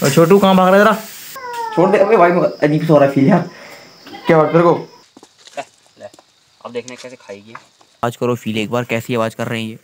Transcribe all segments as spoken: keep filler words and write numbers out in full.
और छोटू कहाँ भाग रहा है? जरा छोड़ दे। अबे भाई अजीब सा हो रहा है फील यार। क्या बात तेरे को? ले, अब देखने कैसे खाएगी। आज करो फील एक बार, कैसी आवाज कर रही है।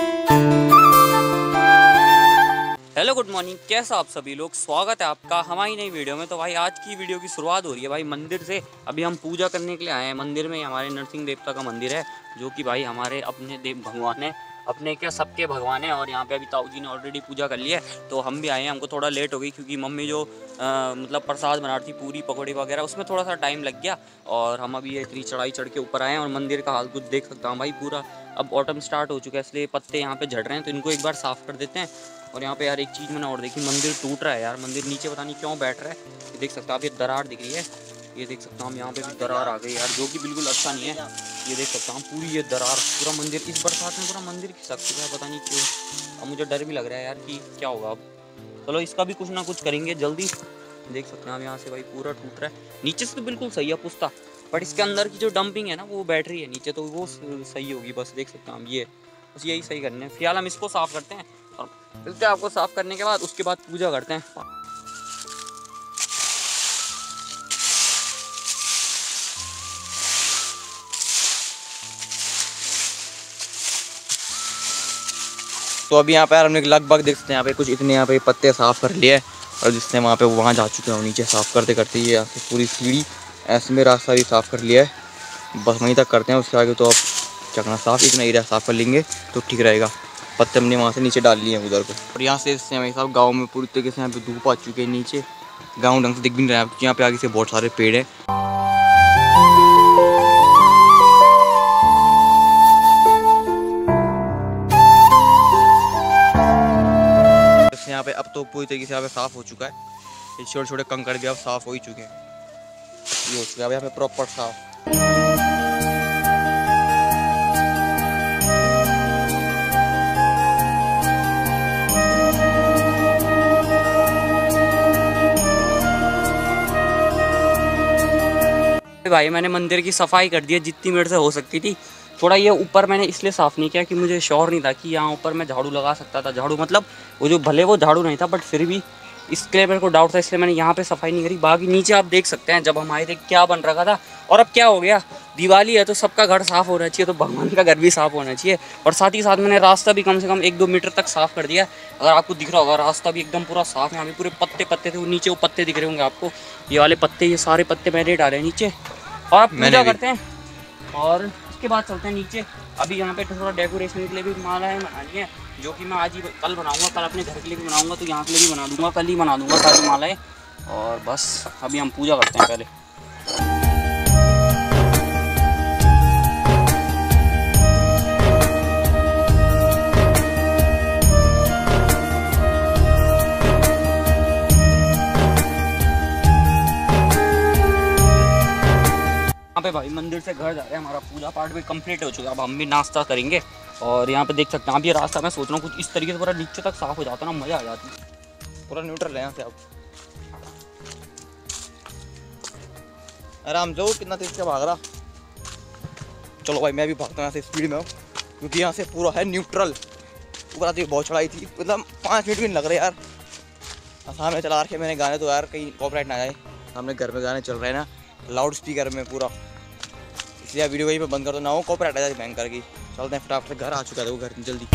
हेलो गुड मॉर्निंग, कैसा आप सभी लोग, स्वागत है आपका हमारी नई वीडियो में। तो भाई आज की वीडियो की शुरुआत हो रही है भाई मंदिर से। अभी हम पूजा करने के लिए आए हैं मंदिर में। हमारे नरसिंह देवता का मंदिर है जो कि भाई हमारे अपने देव भगवान है, अपने क्या सबके भगवान है। और यहाँ पे अभी ताऊ जी ने ऑलरेडी पूजा कर ली है, तो हम भी आए हैं। हमको थोड़ा लेट हो गई क्योंकि मम्मी जो आ, मतलब प्रसाद बना रही थी, पूरी पकौड़ी वगैरह, उसमें थोड़ा सा टाइम लग गया। और हम अभी इतनी चढ़ाई चढ़ के ऊपर आए हैं और मंदिर का हाल कुछ देख सकता हूँ भाई पूरा। अब ऑटम स्टार्ट हो चुका है इसलिए पत्ते यहाँ पे झड़ रहे हैं, तो इनको एक बार साफ़ कर देते हैं। और यहाँ पे यार एक चीज़ मैंने और देखी, मंदिर टूट रहा है यार। मंदिर नीचे पता नहीं क्यों बैठ रहा है। ये देख सकते हो आप, ये दरार दिख रही है, ये देख सकता हूँ। यहाँ पे भी दरार आ गई यार, जो कि बिल्कुल अच्छा नहीं है। ये देख सकता हूँ पूरी ये दरार, पूरा मंदिर इस बरसात में पूरा मंदिर खिसक चुका है, पता नहीं क्यों। अब मुझे डर भी लग रहा है यार कि क्या होगा अब। चलो इसका भी कुछ ना कुछ करेंगे जल्दी। देख सकते हैं हम यहाँ से भाई पूरा टूट रहा है। नीचे से तो बिल्कुल सही है पुस्ता, बट इसके अंदर की जो डंपिंग है ना वो बैठ रही है नीचे, तो वो सही होगी। बस देख सकते हैं हम, ये बस यही सही करने हैं। फिलहाल हम इसको साफ़ करते हैं और मिलते हैं आपको साफ़ करने के बाद। उसके बाद पूजा करते हैं। तो अभी यहाँ पे यार हमने लगभग देख सकते हैं यहाँ पे कुछ इतने यहाँ पे पत्ते साफ़ कर लिए हैं। और जिसने वहाँ पे वो वहाँ जा चुके हैं, नीचे साफ़ करते करते ये यहाँ से पूरी सीढ़ी ऐसे में रास्ता भी साफ़ कर लिया है। बस वहीं तक करते हैं, उसके आगे तो अब क्या करना, साफ़ इतना एरिया साफ़ कर लेंगे तो ठीक रहेगा। पत्ते हमने वहाँ से नीचे डाल लिए हैं उधर को। और यहाँ से भाई साहब गाँव में पूरी तरीके से यहाँ पे धूप आ चुकी है। नीचे गाँव ढंग से दिख भी नहीं रहा है, यहाँ पे आगे से बहुत सारे पेड़ हैं। यहाँ पे अब तो पूरी तरीके से यहाँ पे साफ़ हो चुका है। ये छोटे छोटे कंकड़ भी अब साफ़ हो ही चुके हैं, ये हो चुका है अब यहाँ पे प्रॉपर साफ़। भाई मैंने मंदिर की सफाई कर दी है जितनी मेरे से हो सकती थी। थोड़ा ये ऊपर मैंने इसलिए साफ़ नहीं किया कि मुझे श्योर नहीं था कि यहाँ ऊपर मैं झाड़ू लगा सकता था। झाड़ू मतलब वो जो भले वो झाड़ू नहीं था, बट फिर भी इसके लिए मेरे को डाउट था, इसलिए मैंने यहाँ पे सफाई नहीं करी। बाकी नीचे आप देख सकते हैं जब हम आए थे क्या बन रखा था। और अब क्या हो गया, दिवाली है तो सबका घर साफ़ होना चाहिए, तो भगवान का घर भी साफ़ होना चाहिए। और साथ ही साथ मैंने रास्ता भी कम से कम एक दो मीटर तक साफ़ कर दिया। अगर आपको दिख रहा होगा रास्ता भी एकदम पूरा साफ़ है। यहाँ पे पूरे पत्ते पत्ते थे, वो नीचे वो पत्ते दिख रहे होंगे आपको, ये वाले पत्ते, ये सारे पत्ते मैंने डाले नीचे। और आप पूजा करते हैं और उसके बाद चलते हैं नीचे। अभी यहाँ पे थोड़ा डेकोरेशन के लिए भी मालाएं बनानी है, जो कि मैं आज ही कल बनाऊंगा। कल अपने घर के लिए भी बनाऊंगा, तो यहाँ के लिए भी बना दूंगा, कल ही बना दूंगा सारी मालाएं। और बस अभी हम पूजा करते हैं पहले। पे भाई मंदिर से घर जा रहे हैं, हमारा पूजा पाठ भी कंप्लीट हो चुका है। अब हम भी नाश्ता करेंगे। और यहाँ पे देख सकते हैं आप, ये रास्ता मैं सोच रहा हूँ कुछ इस तरीके से पूरा नीचे तक साफ हो जाता ना, मजा आ जाती है। पूरा न्यूट्रल है यहाँ से आप आराम जाओ। कितना तेज से भाग रहा। चलो भाई मैं भी भागता हूँ यहाँ से स्पीड में, क्योंकि यहाँ से पूरा है न्यूट्रल। ऊपर आती बहुत चढ़ाई थी, मतलब पाँच मिनट भी नहीं लग रहे यार। सामने चला रखे मैंने गाने, तो यार कहीं कॉपीराइट ना जाए। सामने घर में गाने चल रहे हैं ना लाउड स्पीकर में पूरा, इसलिए वीडियो वहीं पे बंद कर दो ना हो कॉपीराइट आ जाए भयंकर की। चलते हैं फटाफट से, घर आ चुका है वो घर जल्दी।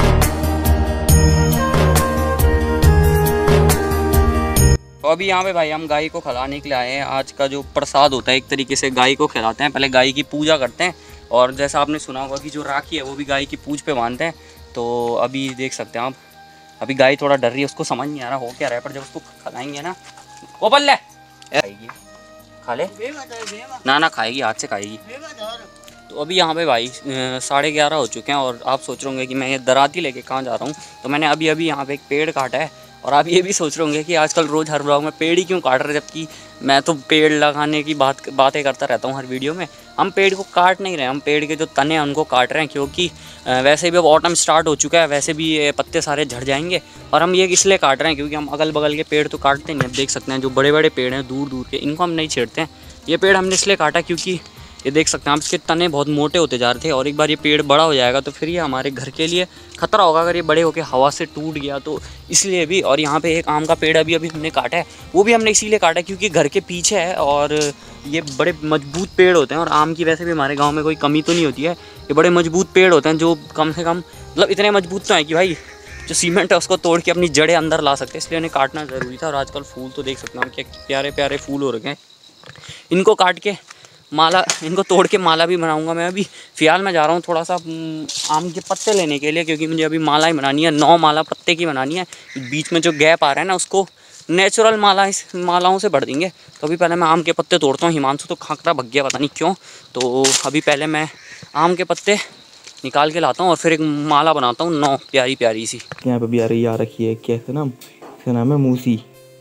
तो अभी यहाँ पे भाई हम गाय को खिलाने के लिए आए हैं। आज का जो प्रसाद होता है एक तरीके से गाय को खिलाते हैं, पहले गाय की पूजा करते हैं। और जैसा आपने सुना होगा कि जो राखी है वो भी गाय की पूज पे बांधते हैं। तो अभी देख सकते हैं आप, अभी गाय थोड़ा डर रही है, उसको समझ नहीं आ रहा हो क्या रहा है, पर जब उसको खिलाएंगे ना वो बल्ले खाएगी, खा ले ना ना खाएगी, हाथ से खाएगी। तो अभी यहाँ पे भाई साढ़े ग्यारह हो चुके हैं और आप सोच रहे होंगे कि मैं ये दराती लेके कहाँ जा रहा हूँ। तो मैंने अभी अभी यहाँ पे एक पेड़ काटा है। और आप ये भी सोच रहे होंगे कि आजकल रोज़ हर ब्लॉग में पेड़ ही क्यों काट रहे, जबकि मैं तो पेड़ लगाने की बात बातें करता रहता हूँ हर वीडियो में। हम पेड़ को काट नहीं रहे, हम पेड़ के जो तने हैं उनको काट रहे हैं, क्योंकि वैसे भी अब ऑटम स्टार्ट हो चुका है, वैसे भी ये पत्ते सारे झड़ जाएंगे। और हम ये इसलिए काट रहे हैं क्योंकि हम अगल बगल के पेड़ तो काटते नहीं। अब देख सकते हैं जो बड़े बड़े पेड़ हैं दूर दूर के, इनको हम नहीं छेड़ते हैं। ये पेड़ हमने इसलिए काटा क्योंकि ये देख सकते हैं आप, इसके तने बहुत मोटे होते जा रहे थे और एक बार ये पेड़ बड़ा हो जाएगा तो फिर ये हमारे घर के लिए खतरा होगा अगर ये बड़े होकर हवा से टूट गया तो, इसलिए भी। और यहाँ पे एक आम का पेड़ अभी अभी हमने काटा है, वो भी हमने इसीलिए काटा है क्योंकि घर के पीछे है और ये बड़े मजबूत पेड़ होते हैं। और आम की वैसे भी हमारे गाँव में कोई कमी तो नहीं होती है, ये बड़े मजबूत पेड़ होते हैं जो कम से कम मतलब इतने मजबूत तो हैं कि भाई जो सीमेंट है उसको तोड़ के अपनी जड़ें अंदर ला सकते हैं, इसलिए उन्हें काटना ज़रूरी था। और आजकल फूल तो देख सकते हैं क्या प्यारे प्यारे फूल हो रखे हैं। इनको काट के माला, इनको तोड़ के माला भी बनाऊंगा मैं। अभी फ़िलहाल मैं जा रहा हूँ थोड़ा सा आम के पत्ते लेने के लिए, क्योंकि मुझे अभी माला ही बनानी है, नौ माला पत्ते की बनानी है। बीच में जो गैप आ रहा है ना उसको नेचुरल माला इस मालाओं से भर देंगे। तो अभी पहले मैं आम के पत्ते तोड़ता हूँ। हिमांशु तो खाकरा भग गया पता नहीं क्यों, तो अभी पहले मैं आम के पत्ते निकाल के लाता हूँ और फिर एक माला बनाता हूँ नौ प्यारी प्यारी सी। यहाँ पे भी आ रही आ रखी है, कैसे नाम, इसका नाम है मूसी।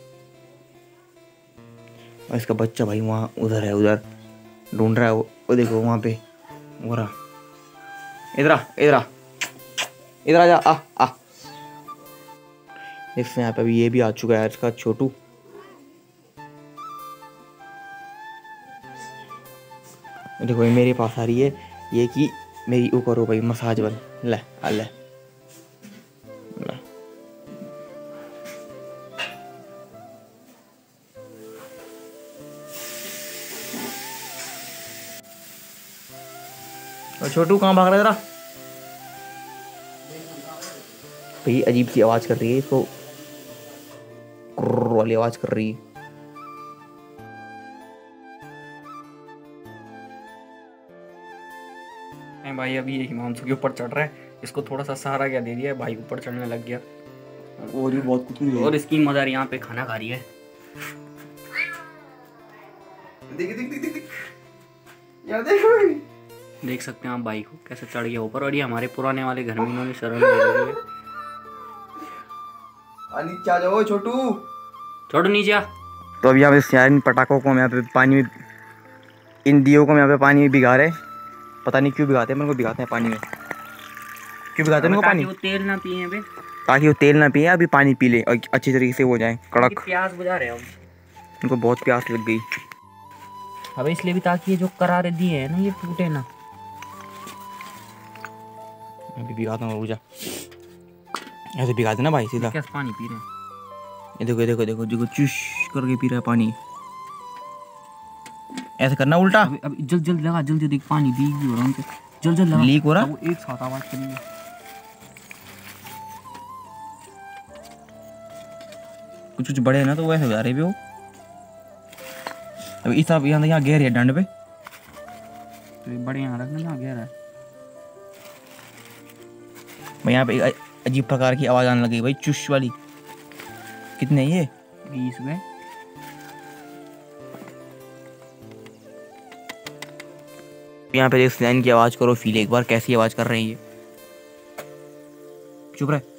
और इसका बच्चा भाई वहाँ उधर है, उधर ढूंढ रहा है वो, वो देखो वहाँ पे वो रहा। इधर आ इधर आ इधर आ जा, आ आ इसमें यहाँ पे अभी ये भी आ चुका है इसका छोटू। देखो ये मेरे पास आ रही है, ये कि मेरी वो करो भाई मसाज बन, ले आ ले, ले। और छोटू कहाँ भाग रहा है जरा? भाई अजीब सी आवाज कर रही है, इसको कुर्र वाली आवाज कर रही है। भाई अभी ये हिमांशु के ऊपर चढ़ रहा है, इसको थोड़ा सा सहारा क्या दे दिया है, भाई ऊपर चढ़ने लग गया और भी बहुत कुछ नहीं। और इसकी मदर यहाँ पे खाना खा रही है। देख देख देख देख यार, देखो देख सकते हैं आप भाई को कैसे चढ़ गया ऊपर। और ये हमारे पुराने वाले घर में इन्होंने शरण ले ली है। नीचे आ जाओ छोटू, छोटू नीचे आ। तो अभी यहाँ पे इन पटाखों को हम यहाँ पे पानी में, इन दियों को हम यहाँ पे पानी में भिगा रहे। पता नहीं क्यों भिगाते हैं, मेरे को भिगाते हैं पानी में। क्यों भिगाते हैं मेरे को पानी? वो तेल ना पिए बे, ताकि वो तेल ना पिए, अभी पानी पी ले और अच्छी तरीके से हो जाए कड़क। प्यास बुझा रहे हो उनको बहुत प्यास लग गई। अब इसलिए भी ताकि ये जो करारे दिए है ना ये टूटे ना। अभी भिगाता हूँ, रुक जा। ऐसे भिगाते ना भाई सीधा। कैसे पानी पी रहे हैं? ये देखो देखो देखो देखो चुश करके पी रहा है पानी। ऐसे करना उल्टा। अभी अभी जल्द जल्द लगा, जल्दी देख पानी लीक भी हो रहा है उनके, जल्द जल्द लगा। लीक हो रहा? वो एक साथ आवाज करेंगे। कुछ कुछ बड़े है ना तो वैसे हो जा रहे भी हो। अब इस तरफ यहाँ यहाँ गहरे है डंड पे, तो ये बड़े यहाँ रखना, यहाँ गहरा है। मैं यहाँ पे अजीब प्रकार की आवाज आने लगी भाई, चुश वाली। कितने ये? बीस में। यहाँ पे स्नैन की आवाज करो, फील एक बार कैसी आवाज कर रहे हैं ये। चुप रहे।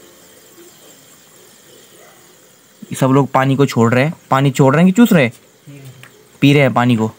सब लोग पानी को छोड़ रहे हैं, पानी छोड़ रहे हैं कि चूस रहे? पी रहे हैं पानी को।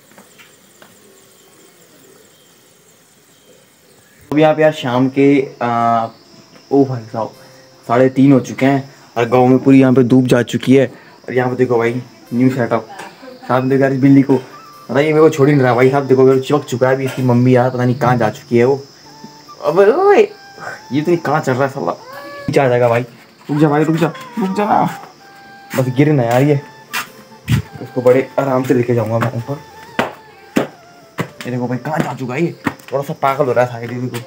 अभी यहाँ पे यार शाम के आ, ओ भाई साहब साढ़े तीन हो चुके हैं और गांव में पूरी यहाँ पे धूप जा चुकी है। और यहाँ पे देखो भाई न्यू सेटअप, साथ में देखो यार इस बिल्ली को, पता नहीं मेरे को छोड़ ही नहीं रहा भाई साहब। देखो मेरे चिपक चुका है अभी, इसकी मम्मी यार पता नहीं कहाँ जा चुकी है वो। अब ओए ये तो कहाँ चल रहा है साला, नीचे आ जाएगा भाई। रुक जा भाई, रुक जा रुक जा ना, बस गिरे ना यार ये। उसको बड़े आराम से लेके जाऊंगा मैं ऊपर। ये देखो भाई कहाँ जा चुका है ये, थोड़ा सा पागल हो रहा है साइड को।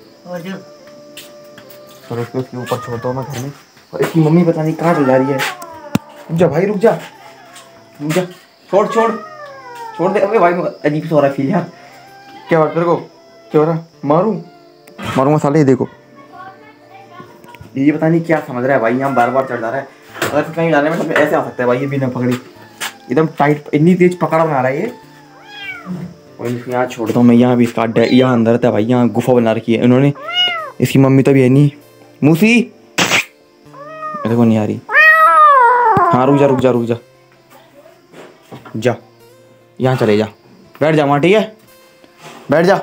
चलो उसको उसके ऊपर छोड़ता हूँ मैं घर में। और इसकी मम्मी पता नहीं कहाँ चल जा रही है। रुक जा भाई, रुक जा रुक जा, छोड़ छोड़ छोड़ दे। अबे भाई अजीब सा हो रहा है फील यार। क्या बात तेरे को, क्या हो रहा? मारूं मारूंगा साले। ये देखो ये पता नहीं क्या समझ रहा है भाई, यहाँ बार बार चढ़ जा रहा है। अगर कहीं जाने में तो ऐसे आ सकता है भाई, ये बिना पकड़ी एकदम टाइट, इतनी तेज पकड़ बना रहा है ये। और इसको यहाँ छोड़ता हूँ मैं। यहाँ भी इसका अड्डा, यहाँ अंदर था भाई, यहाँ गुफा बना रखी है इन्होंने। इसकी मम्मी तो भी है नहीं। मूसी मेरे को नहीं आ रही। हाँ रुक जा रुक जा रुक जा जा, यहाँ चले जा, बैठ जा वहाँ, ठीक है बैठ जा।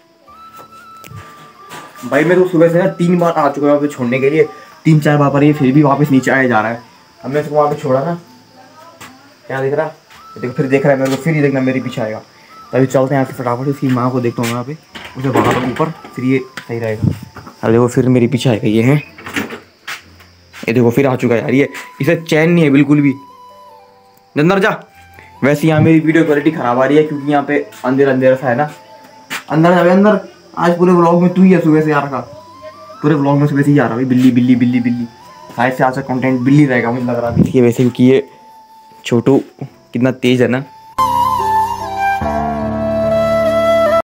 भाई मैं तो सुबह से ना तीन बार आ चुका हूँ छोड़ने के लिए, तीन चार बार पर ये फिर भी वापस नीचे आया जा रहा है। अब मैं इसको वहाँ पे छोड़ा ना, क्या देख रहा देखो, फिर देख रहा है मेरे को, फिर ये देखना मेरे पीछे आएगा। अभी चलते हैं यहाँ से फटाफट, इसकी माँ को देखता हूँ यहाँ पे, उसे भगा दो ऊपर, फिर ये सही रहेगा। अब देखो फिर मेरे पीछे आएगा ये है, ये देखो फिर आ चुका है यार ये, इसे चैन नहीं है बिल्कुल भी। अंदर जा। वैसे यहाँ मेरी वीडियो क्वालिटी खराब आ रही है क्योंकि यहाँ पे अंधेरा अंधेरा सा है ना। अंदर जा अंदर। आज पूरे व्लॉग में तू ही है सुबह से आ रखा, पूरे व्लॉग में सुबह से ही आ रहा भाई, बिल्ली बिल्ली बिल्ली बिल्ली। शायद से आज का कंटेंट बिल्ली रहेगा मुझे लग रहा है, इसकी वैसे क्योंकि ये छोटू कितना तेज है ना।